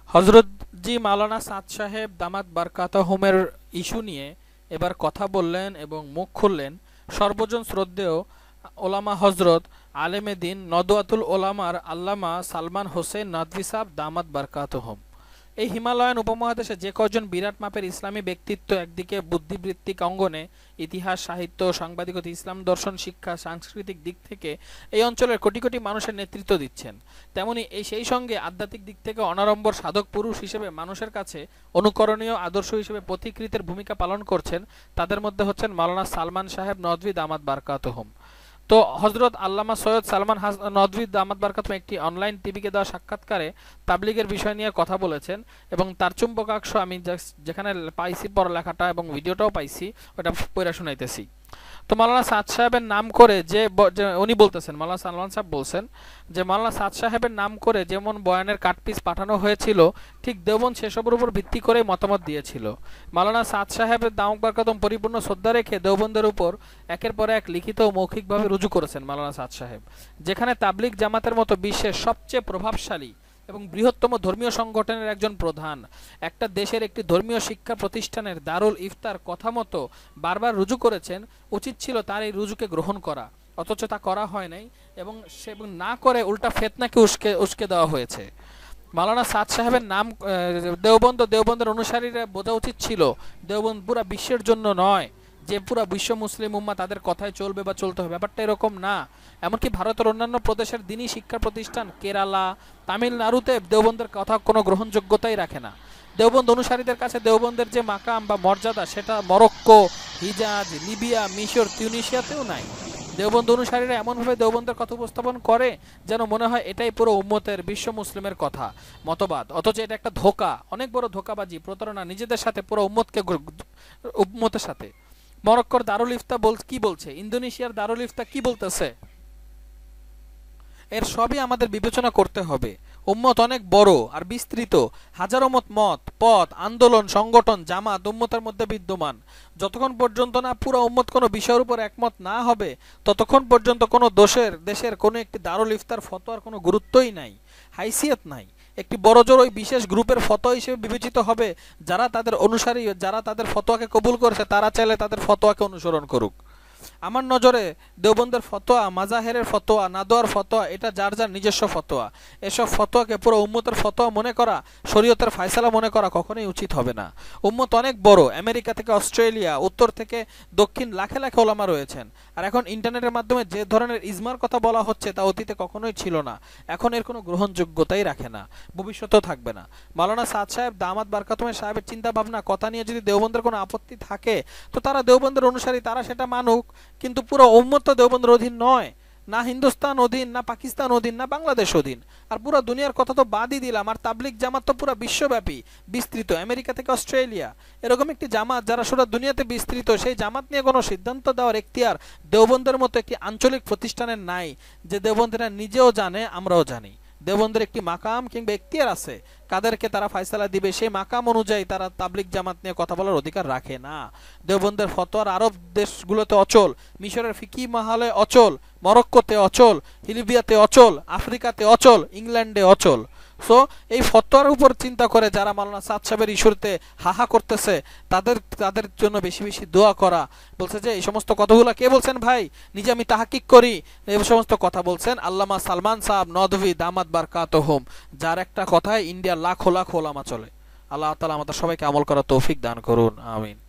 হজরত জি মাওলানা সাদ সাহেব দামাত বারকাতহুমের ইস্যু নিয়ে এবার কথা বললেন এবং মুখ খুললেন সর্বজন শ্রদ্ধেয় ওলামা হজরত আলেমে দিন নদওয়াতুল ওলামার আল্লামা সালমান হোসেন নদভী সাহেব দামাত বারকাতহুম। এই হিমালয়ান উপমহাদেশে যে কয়জন বিরাট মাপের ইসলামী ব্যক্তিত্ব একদিকে বুদ্ধিবৃত্তিক অঙ্গনে ইতিহাস সাহিত্য সাংবাদিকতা ইসলাম দর্শন শিক্ষা সাংস্কৃতিক দিক থেকে এই অঞ্চলের কোটি কোটি মানুষের নেতৃত্ব দিচ্ছেন, তেমনি সেই সঙ্গে আধ্যাত্মিক দিক থেকে অনাড়ম্বর সাধক পুরুষ হিসেবে মানুষের কাছে অনুকরণীয় আদর্শ হিসেবে পথিকৃতের ভূমিকা পালন করছেন, তাদের মধ্যে হচ্ছেন মাওলানা সালমান সাহেব নদভী দামাত বারকাতহুম। তো হজরত আল্লামা সৈয়দ সালমান নদভী দামাত বারকাতুহুম একটি অনলাইন টিভিকে দেওয়া সাক্ষাৎকারে তাবলিগের বিষয় নিয়ে কথা বলেছেন এবং তার চুম্বকাংশ আমি যেখানে পাইছি পড়ালেখাটা এবং ভিডিওটাও পাইছি, ওটা পড়া শুনাইতেছি। তো মাওলানা সাদ সাহেবের নাম করে যে উনি বলতেছেন, মাওলানা সালমান সাহেব বলছেন যে মাওলানা সাদ সাহেবের নাম করে যেমন বয়ানের কাটপিস পাঠানো হয়েছিল, ঠিক দেওবন্দ সেসবের উপর ভিত্তি করে মতামত দিয়েছিল। মাওলানা সাদ সাহেবের দামাত বারকাতুহুম পরিপূর্ণ শ্রদ্ধা রেখে দেওবন্দের উপর একের পর এক লিখিত ও মৌখিকভাবে রুজু করেছেন মাওলানা সাদ সাহেব, যেখানে তাবলিগ জামাতের মতো বিশ্বের সবচেয়ে প্রভাবশালী এবং বৃহত্তম ধর্মীয় সংগঠনের একজন প্রধান একটা দেশের একটি ধর্মীয় শিক্ষা প্রতিষ্ঠানের দারুল ইফতার কথা মতো বারবার রুজু করেছেন। উচিত ছিল তার এই রুজুকে গ্রহণ করা, অথচ তা করা হয় নাই এবং সে না করে উল্টা ফেতনাকে উস্কে দেওয়া হয়েছে। মাওলানা সাদ সাহেবের নাম দেওবন্দের অনুসারীরা বোঝা উচিত ছিল দেওবন্দ পুরা বিশ্বের জন্য নয়, যে পুরা বিশ্ব মুসলিম উম্মাহ তাদের কথায় চলবে বা চলতে হবে, ব্যাপারটা এরকম না। এমনকি ভারতের অন্যান্য প্রদেশের দিনী শিক্ষা প্রতিষ্ঠান কেরালা তামিলনাড়ুতে দেওবন্দের কথা কোনো গ্রহণযোগ্যতাই রাখে না। দেওবন্দ অনুসারীদের কাছে দেওবন্দের যে মাকাম বা মর্যাদা সেটা মরক্কো, হিজাজ, লিবিয়া, মিশর, তিউনিসিয়াতেও নাই। দেওবন্দ অনুসারীরা এমনভাবে দেওবন্দের কথা উপস্থাপন করে যেন মনে হয় এটাই পুরো উম্মতের বিশ্ব মুসলিমের কথা মতবাদ, অথচ এটা একটা ধোঁকা, অনেক বড় ধোঁকাবাজি, প্রতারণা নিজেদের সাথে, পুরো উম্মতের সাথে। মরক্কোর দারুল ইফতা কি বলছে, ইন্দোনেশিয়ার দারুল ইফতা কি বলতেছে, এর সবই আমাদের বিবেচনা করতে হবে। উম্মত অনেক বড় আর বিস্তৃত, হাজারো মত পথ আন্দোলন সংগঠন জামাত উম্মতের মধ্যে বিদ্যমান। যতক্ষণ পর্যন্ত না পুরো উম্মত কোনো বিষয়ের উপর একমত না হবে, ততক্ষণ পর্যন্ত কোনো দেশের কোনো একটি দারুল ইফতার ফতোয়ার কোনো গুরুত্বই নাই, হাইসিয়ত নাই। একটি বড়জোর ওই বিশেষ গ্রুপের ফতোয়া হিসেবে বিবেচিত হবে। যারা তাদের অনুসারী, যারা তাদের ফতোয়াকে কবুল করেছে, তারা চাইলে তাদের ফতোয়াকে অনুসরণ করুক। আমার নজরে দেওবন্দের ফতোয়া, মাজাহেরের ফতোয়া, নাদোয়ার ফতোয়া, এটা যার যার নিজস্ব ফতোয়া। এসব ফতোয়াকে পুরো উম্মতের ফতোয়া মনে করা, শরীয়তের ফায়সালা মনে করা কখনোই উচিত হবে না। উম্মত অনেক বড়, আমেরিকা থেকে অস্ট্রেলিয়া, উত্তর থেকে দক্ষিণ লাখে লাখে ওলামা রয়েছেন। আর এখন ইন্টারনেটের মাধ্যমে যে ধরনের ইজমার কথা বলা হচ্ছে তা অতীতে কখনোই ছিল না, এখন এর কোনো গ্রহণযোগ্যতাই রাখে না, ভবিষ্যতেও থাকবে না। মাওলানা সাদ সাহেব দামাত বারকাতুহুম সাহেবের চিন্তা ভাবনা কথা নিয়ে যদি দেওবন্দের কোনো আপত্তি থাকে, তো তারা দেওবন্দের অনুসারী, তারা সেটা মানুক। কিন্তু পুরো উম্মত তো দেওবন্দের অধীন নয়, না হিন্দুস্তান অধীন, না পাকিস্তান অধীন, না বাংলাদেশ অধীন। আর পুরো দুনিয়ার কথা তো বাদই দিলাম, আর তাবলিগ জামাত তো পুরো বিশ্বব্যাপী বিস্তৃত, আমেরিকা থেকে অস্ট্রেলিয়া, এরকম একটি জামাত যারা সারা দুনিয়াতে বিস্তৃত, সেই জামাত নিয়ে কোনো সিদ্ধান্ত দেওয়ার এখতিয়ার দেওবন্দের মতো একটি আঞ্চলিক প্রতিষ্ঠানের নাই, যে দেওবন্দেরা নিজেও জানে, আমরাও জানি। দেওবন্দের একটি মাকাম কিংবা এখতিয়ার আছে, কাদেরকে তারা ফায়সালা দিবে সেই মাকাম অনুযায়ী তারা তাবলিগ জামাত নিয়ে কথা বলার অধিকার রাখে না। দেওবন্দের ফতোয়ার আরব দেশগুলোতে অচল, মিশরের ফিকি মাহালে অচল, মরক্কোতে অচল, লিবিয়াতে অচল, আফ্রিকাতে অচল, ইংল্যান্ডে অচল। সো এই ফতোয়ার উপর চিন্তা করে যারা মাওলানা সাদ সাহেবের ইস্যুতে হাহা করতেছে, তাদের জন্য বেশি বেশি দোয়া করা। বলছে যে এই সমস্ত কথাগুলো কে বলছেন ভাই, নিজে আমি তাহাকিক করি, এই সমস্ত কথা বলছেন আল্লামা সালমান সাহেব নদভী দামাত বারকাতুহুম, যার একটা কথায় ইন্ডিয়ার লাখো লাখো ওলামা চলে। আল্লাহ তাআলা আমাদের সবাইকে আমল করার তৌফিক দান করুন, আমিন।